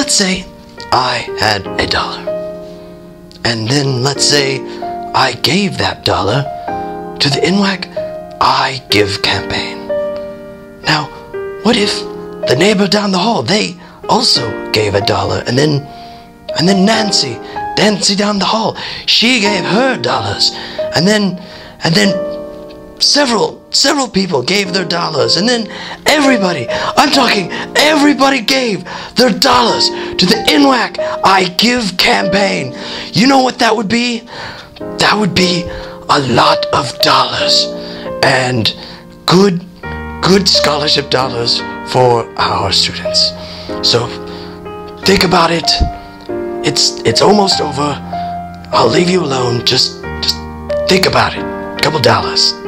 let's say I had $1. And then let's say I gave that dollar to the NWAC I Give campaign. Now, what if the neighbor down the hall, they also gave $1, and then Nancy down the hall, she gave her dollars, and then several people gave their dollars, and then everybody gave their dollars to the NWAC I Give campaign. You know what that would be? That would be a lot of dollars, and good scholarship dollars for our students. So think about it. It's almost over. I'll leave you alone. Just think about it. A couple dollars.